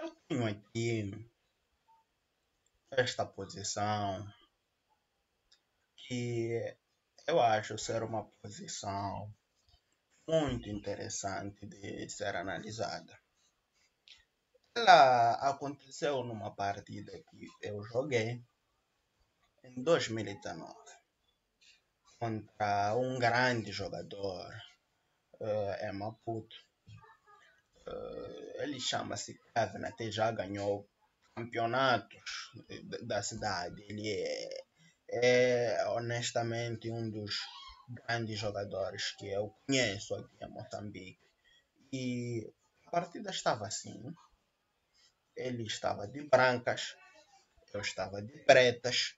Tenho aqui esta posição que eu acho ser uma posição muito interessante de ser analisada. Ela aconteceu numa partida que eu joguei em 2019 contra um grande jogador, é Maputo. Ele chama-se Kevin, até já ganhou campeonatos da cidade. Ele é honestamente um dos grandes jogadores que eu conheço aqui em Moçambique. E a partida estava assim: ele estava de brancas, eu estava de pretas,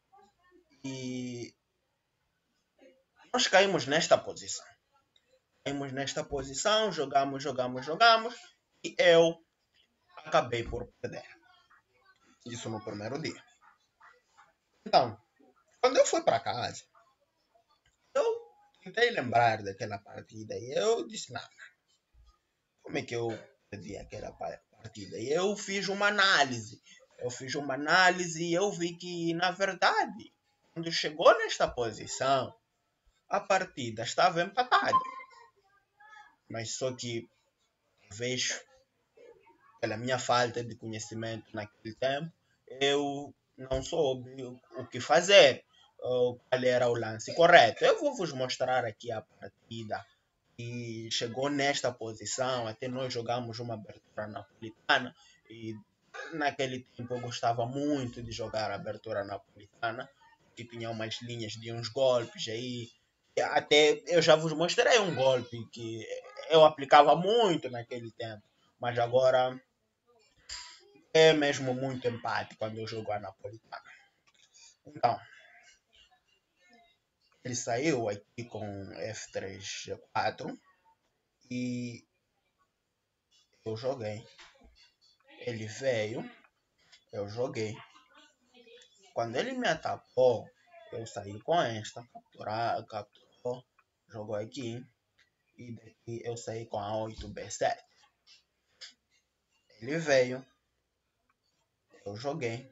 e nós caímos nesta posição. Caímos nesta posição, jogamos, e eu acabei por perder. Isso no primeiro dia. Então, quando eu fui para casa, eu tentei lembrar daquela partida e eu disse: não, como é que eu perdi aquela partida? E eu fiz uma análise. E eu vi que, na verdade, quando chegou nesta posição, a partida estava empatada. Mas só que, talvez, pela minha falta de conhecimento naquele tempo, eu não soube o que fazer, ou qual era o lance correto. Eu vou vos mostrar aqui a partida e chegou nesta posição. Até nós jogamos uma abertura napolitana e naquele tempo eu gostava muito de jogar a abertura napolitana, que tinha umas linhas de uns golpes aí. Até eu já vos mostrei um golpe que eu aplicava muito naquele tempo, mas agora é mesmo muito empate quando eu jogo a napolitana. Então, ele saiu aqui com F3 G4 e eu joguei. Ele veio, eu joguei. Quando ele me atacou, eu saí com esta, capturou, jogou aqui, e daqui eu saí com a 8B7. Ele veio, eu joguei,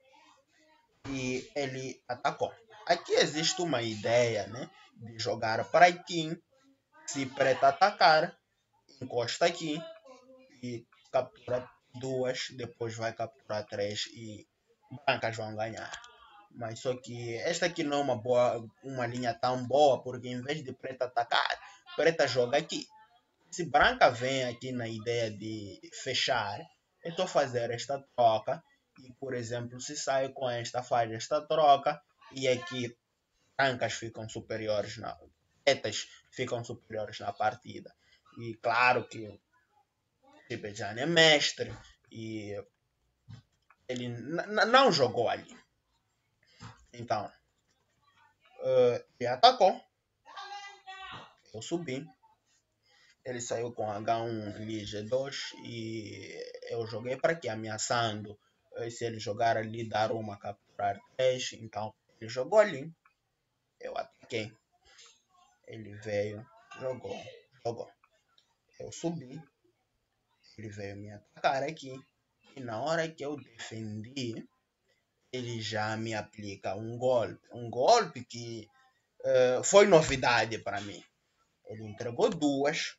e ele atacou. Aqui existe uma ideia, né, de jogar para aqui, se preta atacar, encosta aqui, e captura duas, depois vai capturar três, e brancas vão ganhar. Mas só que esta aqui não é uma linha tão boa, porque em vez de preta atacar, preta joga aqui. Se branca vem aqui na ideia de fechar, eu estou fazer esta troca e, por exemplo, se sai com esta, faz esta troca e aqui brancas ficam superiores pretas ficam superiores na partida. E claro que o Tibejane é mestre e ele não jogou ali. Então, ele atacou, eu subi, ele saiu com H1 ali G2 e eu joguei para aqui, ameaçando. Se ele jogar ali, dar uma, capturar 3. Então, ele jogou ali, eu ataquei. Ele veio, jogou. Eu subi, ele veio me atacar aqui. E na hora que eu defendi, ele já me aplica um golpe. Um golpe que foi novidade para mim. Ele entregou duas,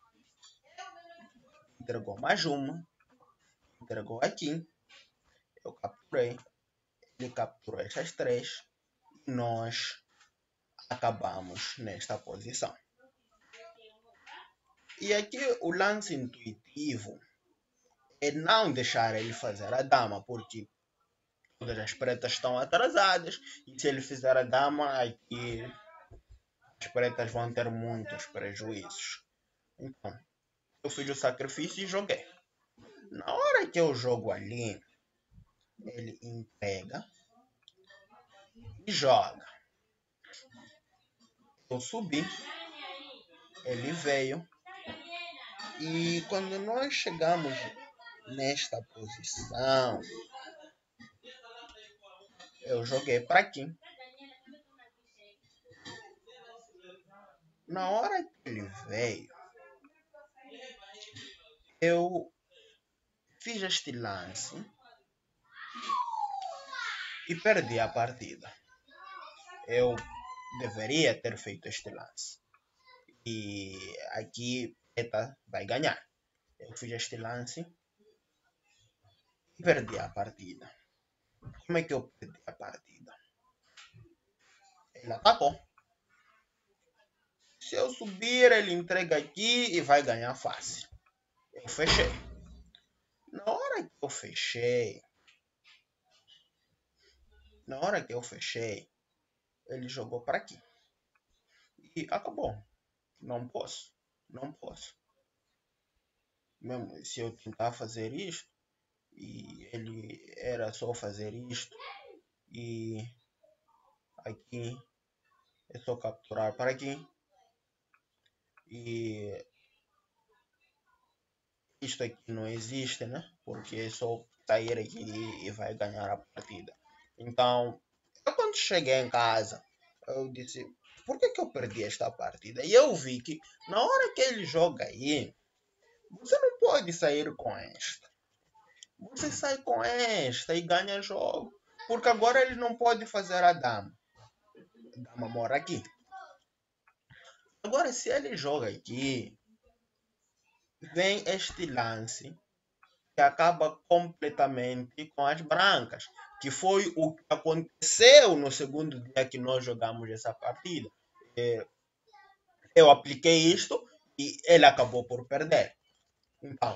entregou mais uma, entregou aqui. Eu capturei, ele capturou essas três e nós acabamos nesta posição. E aqui o lance intuitivo é não deixar ele fazer a dama, porque todas as pretas estão atrasadas e se ele fizer a dama, aqui as pretas vão ter muitos prejuízos. Então, eu fiz o sacrifício e joguei. Na hora que eu jogo ali, ele entrega e joga. Eu subi, ele veio, e quando nós chegamos nesta posição, eu joguei para aqui. Na hora que ele veio, eu fiz este lance e perdi a partida. Eu deveria ter feito este lance. E aqui Preta vai ganhar. Eu fiz este lance e perdi a partida. Como é que eu perdi a partida? Ele atacou. Se eu subir, ele entrega aqui e vai ganhar fácil. Eu fechei. Na hora que eu fechei, ele jogou para aqui. E acabou. Não posso. Não posso. Mesmo se eu tentar fazer isto, e ele era só fazer isto, e aqui é só capturar para aqui, e isto aqui não existe, né? Porque é só sair aqui e vai ganhar a partida. Então, eu quando cheguei em casa, eu disse, por que eu perdi esta partida? E eu vi que na hora que ele joga aí, você não pode sair com esta. Você sai com esta e ganha jogo. Porque agora ele não pode fazer a dama. A dama mora aqui. Agora, se ele joga aqui, vem este lance que acaba completamente com as brancas. Que foi o que aconteceu no segundo dia que nós jogamos essa partida. Eu apliquei isto e ele acabou por perder. Então,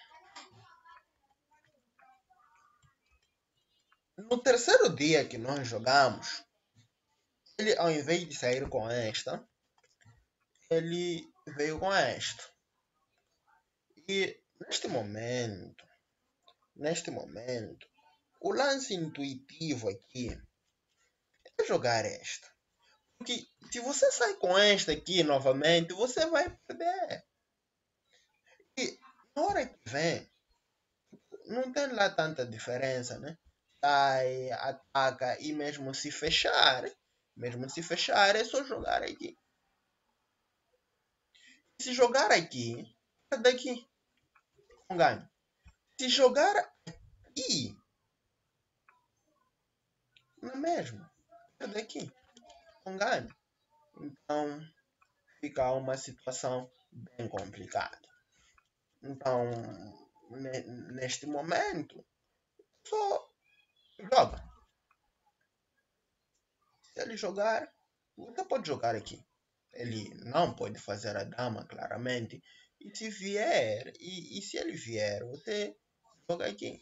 no terceiro dia que nós jogamos, ele ao invés de sair com esta, ele veio com esta. E neste momento, o lance intuitivo aqui é jogar esta. Porque se você sai com esta aqui novamente, você vai perder. E na hora que vem, não tem lá tanta diferença, né? Sai, ataca e mesmo se fechar é só jogar aqui. Se jogar aqui, é daqui, não ganha. Se jogar aqui, não é mesmo, é daqui, não ganha. Então, fica uma situação bem complicada. Então, neste momento, só joga. Se ele jogar, você pode jogar aqui. Ele não pode fazer a dama, claramente. E se vier, e se ele vier, você joga aqui.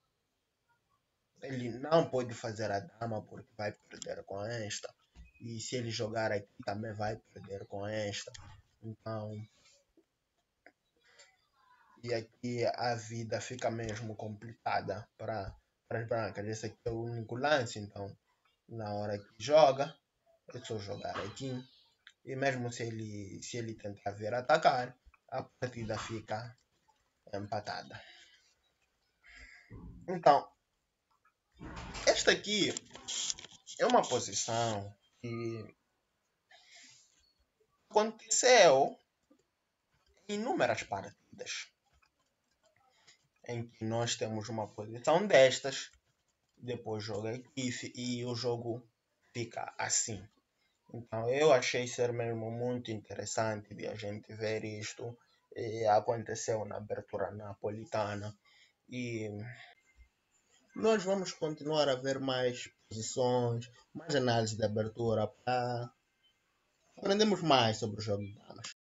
Ele não pode fazer a dama porque vai perder com esta. E se ele jogar aqui, também vai perder com esta. Então, e aqui a vida fica mesmo complicada para as brancas. Esse aqui é o único lance, então na hora que joga, é só jogar aqui. E mesmo se ele tentar vir atacar, a partida fica empatada. Então, esta aqui é uma posição que aconteceu em inúmeras partidas em que nós temos uma posição destas, depois joga aqui e o jogo fica assim. Então eu achei ser mesmo muito interessante de a gente ver isto. Aconteceu na abertura napolitana e nós vamos continuar a ver mais posições, mais análise de abertura para aprendermos mais sobre o jogo de damas.